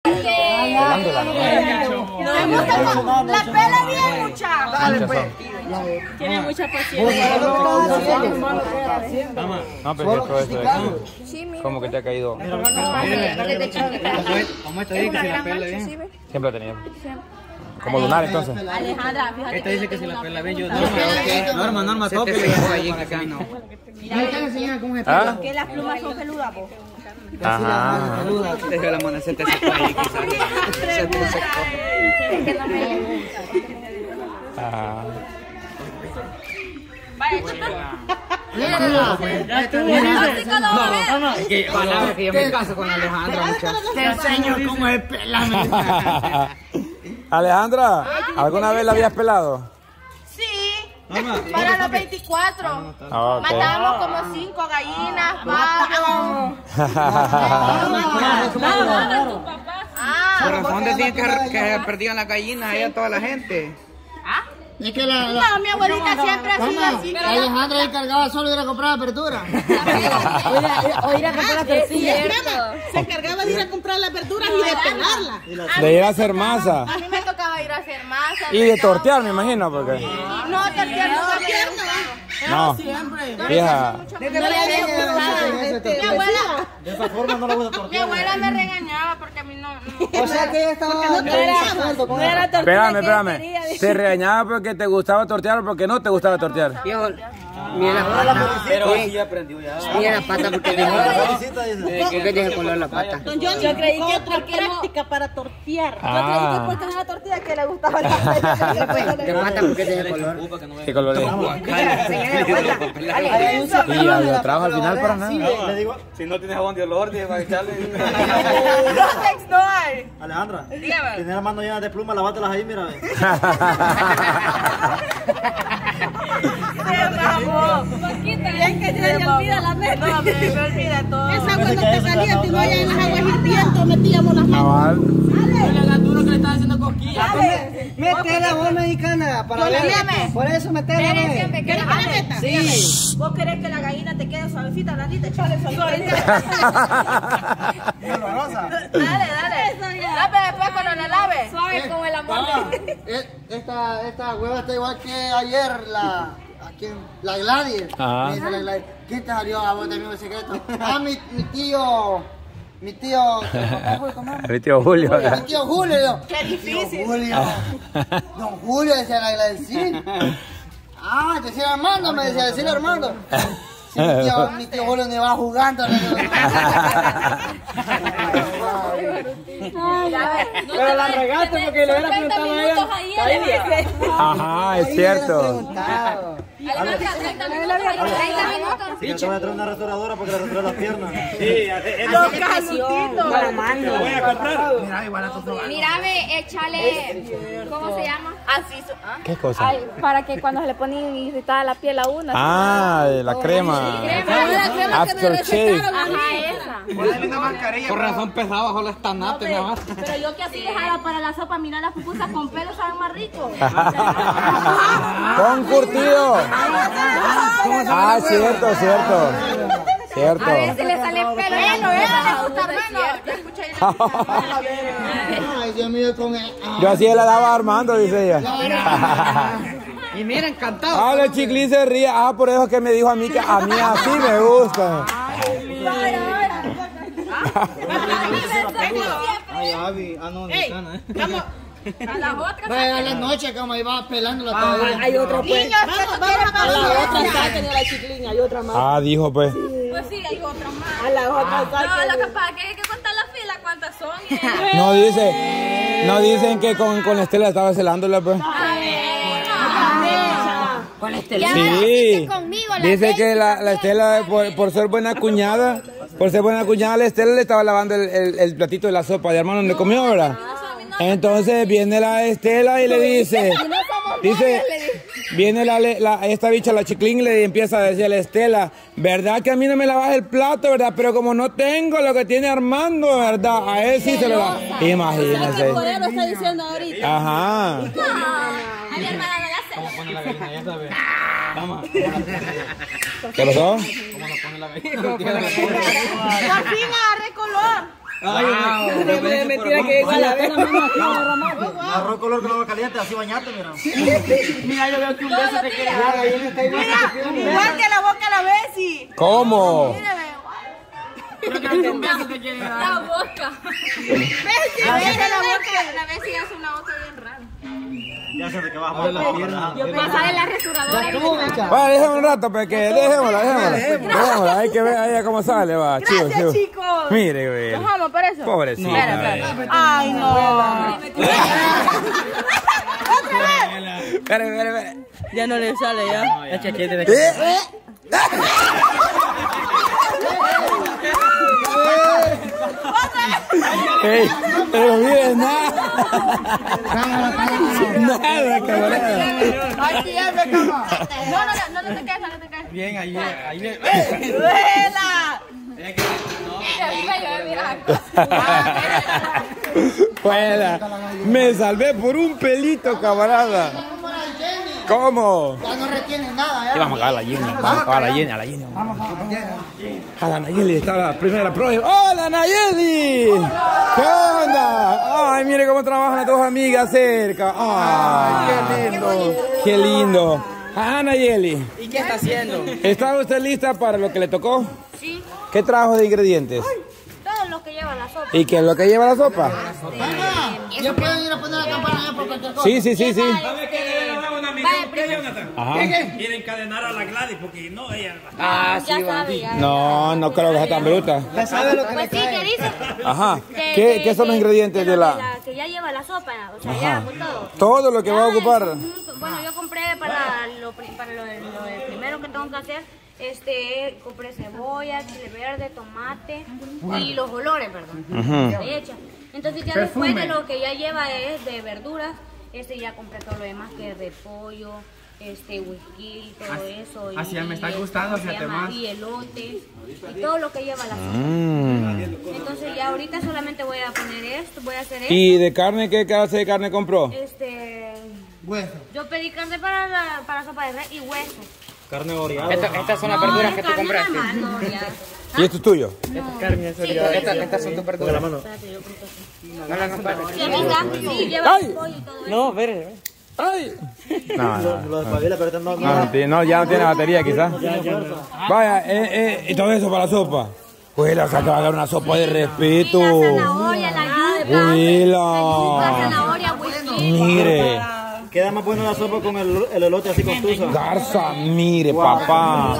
Pelándola, ¿no? Me gusta la pela bien, muchacha. Dale, pues. Tiene mucha paciencia. No, pero esto es como que te ha caído. ¿Cómo está ahí que se la pela bien? Siempre ha tenido. Como lunar, entonces. Alejandra, fíjate. Esta dice que se la pela bien. Yo Norma, toque. ¿Ah? Que las plumas son peludas, po. Ajá. Deja la mano, se te secó ahí. Se te secó. Es que no me gusta. Ajá. Vaya, Es que palabra que yo me caso con Alejandra, muchachos. Te enseño cómo es pelame. Alejandra, ¿alguna vez la habías pelado? sí. Para los 24. Ok. Matamos como 5 gallinas, pavos. Por razón decían que perdían las gallinas ahí a toda la gente. Es que No, mi abuelita siempre ha sido así. Alejandra encargaba solo de ir a comprar apertura. O ir a comprar la tortilla. Se encargaba de ir a comprar las verduras y de pelarlas. De ir a hacer masa. A mí me tocaba ir a hacer masa. Y de tortear, me imagino, porque... No, tortear no. No, hija. Mi abuela, De esa forma no la voy a tortear. mi abuela me regañaba porque a mí no. O sea que ella estaba... No era tortilla. Espérame. ¿Te regañaba porque te gustaba tortear o porque no te gustaba tortear? Viejo, mira la pata. Pero sí aprendió ya. Mira la pata porque dejé color la pata. Don Johnny, Yo creí que otra práctica para tortear. Ah, Porque es una tortilla que le gustaba la De pata porque dejé color. ¿qué color es? Y había trabajo al final para nada. Le digo, Si no tienes jabón de olor, tienes para echarle. Rotex no hay. Alejandra, Dígame. tienes las manos llenas de plumas, lavátelas ahí, mira. Bien que se le olvida la mente. No, me olvida todo. Esa agua no está caliente y no hay en las aguas hirviendo, metíamos las manos. Cabal. Mete la voz mexicana para ver. Dígame. Por eso mete la voz. Siempre que la meta. Sí. ¿Vos querés que la gallina te quede suavecita, blandita? Echale suavecita. Dale. Lave después cuando la lave. Suave como el amor. Esta hueva está igual que ayer la Gladys. Ajá. Me dice la Gladys, ¿quién te salió a vos de mi secreto? Ah, mi tío. Mi tío. El tío Julio. Mi tío Julio. Yo, Qué difícil. Tío Julio. Don Julio decía la Gladys, sí. Ah, decía Armando, me decía, decirle Armando. Sí, mi tío Julio ni va jugando. Pero la regaste porque le hubiera preguntado a ella. Ajá, es cierto. Alejandra, 30 minutos. Sí, yo te voy a traer una restauradora porque le restauré las piernas. Los calutitos. Voy a comprar. Mira, ve, échale. ¿Cómo se llama? Así. ¿Qué cosa? Para que cuando se le pone irritada la piel a una. Ah, la crema. Aftershave. Ajá, esa. Por razón pesaba bajo los tanates nada más. Pero yo que así dejaba para la sopa, mira las pupusas con pelo saben más rico. Con curtido. Ah, cierto. Cierto. A ver si le sale pelo. Le gusta menos. Ya escuché. Ay, Dios mío, con él. Yo así la daba a Armando, dice ella. Y mira, encantado. Ah, la Chiclín se ríe. Ah, por eso que me dijo a mí que a mí así me gusta. Ay, Avi. Ah, no, mexicana, Vamos. A las otras. Vaya a la noche como iba pelando la todavía. Hay otra pues. Niños, que no quieren A la otra saquen de la chiclina, hay otra más. Ah, dijo pues. Pues sí, hay otra más. A la otra saquen. No, lo que pasa es que hay que contar la fila, cuántas son. No dicen que con Estela estaba celándola pues. Con Estela. Sí. Dice que la Estela por ser buena cuñada, la Estela le estaba lavando el platito de la sopa de Armando donde comió, ¿verdad? Entonces viene la Estela y le dice, viene esta bicha, la Chiclín, y le empieza a decir a la Estela, ¿verdad que a mí no me lavas el plato, verdad? Pero como no tengo lo que tiene Armando, ¿verdad? A él sí se lo da. Imagínese. Por eso lo está diciendo ahorita. Ajá. A mi hermana no le hace. ¿Cómo pone la gallina? Ya sabes. Vamos. ¿Qué pasó? ¿Cómo nos pone la gallina? Por fin agarré color. Ay, mentira que igual la vez. Arroz color con agua caliente, así bañate, mira. Mira, yo veo que un beso te quiere dar. Igual que la boca a la Bessie. ¿Cómo? Creo que un beso te quiere dar. La boca. Bessie, La Bessie hace una boca bien rara. Ya sé de que vas a mover las piernas. Pasa de la restauradora. Va, dejémosla un rato, porque dejémosla. Hay que ver a ella cómo sale, va. Gracias, chicos. Mire, güey. Vamos por eso. Pobrecita. Ay, no. Espera. Ya no le sale, ya. Es que tiene Ey, pero mire, nada, camarada. No te caes. bien, ahí bien. ¡Duela! Fuera. Me salvé por un pelito, camarada. ¿Cómo? Ya no retiene nada, ¿eh? Vamos a acabar a la Jenny. A la Nayeli está la primera prueba. ¡Hola, Nayeli! ¿Qué onda? Ay, mire cómo trabajan las dos amigas cerca. Ay, qué lindo. Qué lindo. Ah, Nayeli. ¿Y qué está haciendo? ¿Está usted lista para lo que le tocó? Sí, ¿Qué trajo de ingredientes? todo lo que lleva la sopa. ¿Y qué es lo que lleva la sopa? ¿Ya pueden ir a poner la campana allá por cualquier cosa? Sí. Ajá. Quiere encadenar a la Gladys porque no, ella. Ah, Ya sabe, ya. No creo que sea tan bruta. Pues sí, ¿qué dice? Ajá. ¿Qué son los ingredientes de la...? Que ya lleva la sopa, o sea, ya con todo. Todo lo que va a ocupar. Bueno, yo compré para lo primero que tengo que hacer, compré cebolla, chile verde, tomate y los olores, perdón. Leche. Entonces ya después de lo que ya lleva es de verduras, ya compré todo lo demás que es repollo, whisky, todo eso. Así ya me está gustando, fíjate más. Y elote, y todo lo que lleva la sopa. Entonces ya ahorita solamente voy a poner esto, voy a hacer esto. ¿Y de carne qué clase de carne compró? Hueso. Yo pedí carne para sopa de res y hueso. Carne oreada. Estas son las verduras que tú compraste. ¿Y esto es tuyo? Estas son tus verduras. Sí, lleva pollo y todo eso. No, ver. ¡Ay! No. No, ya no tiene batería quizás. Vaya, y todo eso para la sopa. Pues la saca a dar una sopa de respeto. La zanahoria, la yuca. La zanahoria, whisky. Mire. Queda más buena la sopa con el elote así con tusa. Garza, mire, papá.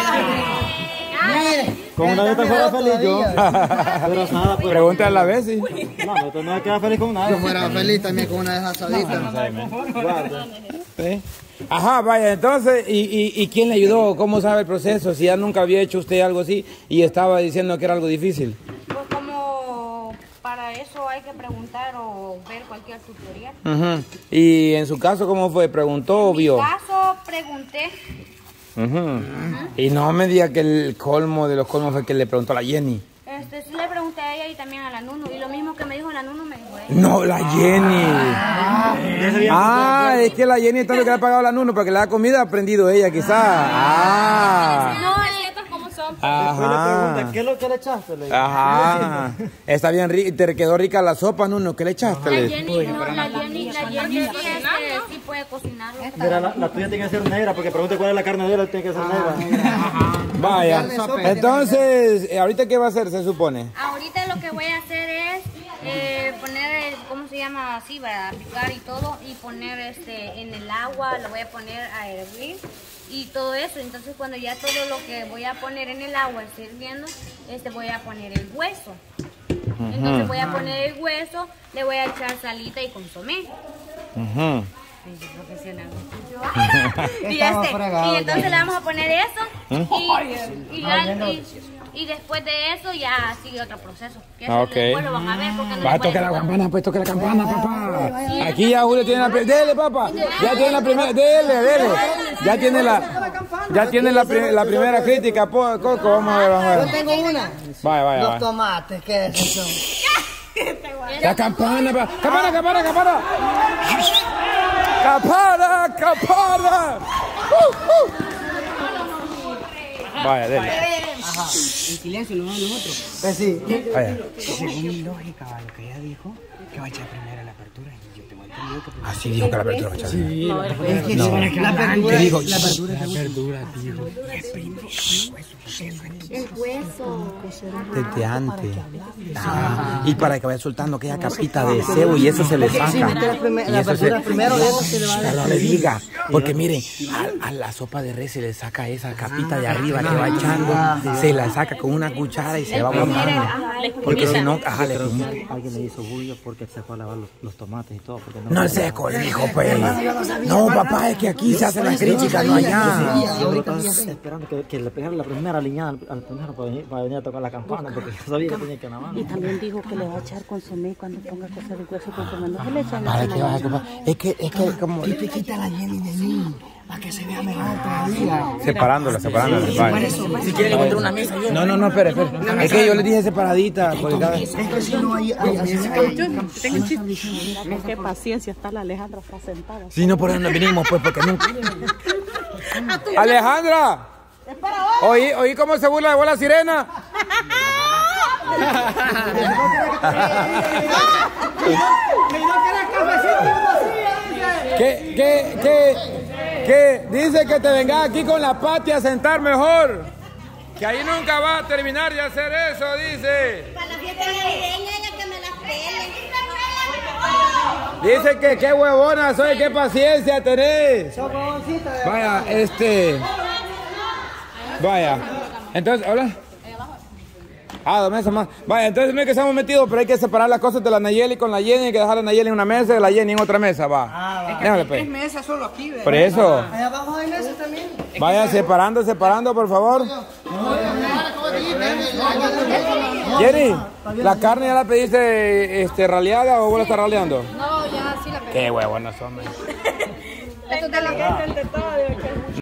Con una de estas fuera feliz yo. Pero nada, pues. Pregúntale a la Bessie. No, tú no quedas feliz con nada. Yo fuera feliz también con una de esas asaditas. Sí. Ajá, vaya, entonces, ¿y quién le ayudó? ¿Cómo sabe el proceso? Si ya nunca había hecho usted algo así y estaba diciendo que era algo difícil. Pues como para eso hay que preguntar o ver cualquier tutorial. Y en su caso, ¿cómo fue? ¿Preguntó o vio? En mi caso pregunté. Y no me diga que el colmo de los colmos fue que le preguntó a la Jenny. Sí le pregunté a ella y también a la Nunu. Y lo mismo que me dijo la Nunu me dijo ella. No, la Jenny. Es que la Jenny tanto que le ha pagado la Nunu para que le da comida ha aprendido ella quizás. No, es como son. Después le pregunta, ¿qué es lo que le echaste? Le digo. Ajá. Está bien rica, te quedó rica la sopa, Nunu. ¿Qué le echaste? La Jenny sí puede cocinarlo. Mira, la tuya tiene que ser negra porque pregunta cuál es la carne de ella, tiene que ser negra. Vaya. Entonces, ¿ahorita qué va a hacer, se supone? Ahorita lo que voy a hacer es poner, ¿cómo se llama? Así, ¿verdad? Picar y todo y poner en el agua, lo voy a poner a hervir y todo eso. Entonces cuando ya todo lo que voy a poner en el agua esté hirviendo, voy a poner el hueso. Entonces voy a poner el hueso, le voy a echar salita y consomé. Y entonces le vamos a poner eso y después de eso ya sigue otro proceso. Que eso después lo van a ver porque no Va a tocar la campana, pues toque la campana, papá. Aquí ya Julio tiene la primera. Dele, papá. Ya tiene la primera. Dele. Ya tiene la primera crítica, Coco. Vamos a ver. Yo tengo una. Vaya. Los tomates, ¿qué es eso? La campana, campana. Capara. Vaya, dele. Ajá. En silencio, no nosotros. Pues sí. Vaya. Según mi lógica, lo que ella dijo, que va a echar primero la apertura. Y yo tengo entendido que primero. Así dijo que la apertura va a echar. Sí, Es que No. la apertura. ¿Qué dijo? La apertura, tío. El hueso. Desde antes. Ah, y para que vaya soltando aquella capita de cebo y eso se le saca. Sí, mete la apertura primero, eso se le va a Pero no le diga, porque miren, a la sopa de res se le saca esa capita de arriba que va echando, se la saca con una cuchara y se va botando. Porque si no, le Alguien le hizo bullo porque se fue a lavar los tomates y todo. Porque no es seco, el hijo, pues. No, papá, es que aquí se hacen las críticas, no allá. Yo estaba esperando que le pegara la primera liñada al primero para venir a tocar la campana, porque yo sabía que tenía que lavar. Y también dijo que le va a echar consomé cuando ponga a cocer el hueso consomé. No se le echan Para que vas a comprar. Es que como. Y te quita la Jenny de mí, para que se vea mejor todavía. Separándola. Vale. Si quieren encontrar una mesa, yo. No, espere. Es que yo les dije separadita. Es que si no hay Qué paciencia está la Alejandra, está sentada. Si no, por eso nos vinimos, pues, porque nunca. Alejandra. ¿Oí cómo se burla de vos la sirena? ¿Qué? Dice que te vengas aquí con la patia a sentar mejor. Que ahí nunca va a terminar de hacer eso, dice. Para la fiesta navideña, ella que me la pele. Dice que qué huevona soy, qué paciencia tenés. Vaya, entonces, ¿hola? Dos mesas más. Vaya, entonces mira que estamos metidos, pero hay que separar las cosas de la Nayeli con la Jenny, hay que dejar a Nayeli en una mesa y la Jenny en otra mesa, va. Déjale, pues. 3 mesas solo aquí, ¿verdad? Por eso. Allá abajo hay mesas también. Vaya separando, por favor. Jenny, ¿la carne ya la pediste raleada o vos la estás raleando? No, ya sí la pedí. Qué huevonas son, man. Esto te la gente ante todo.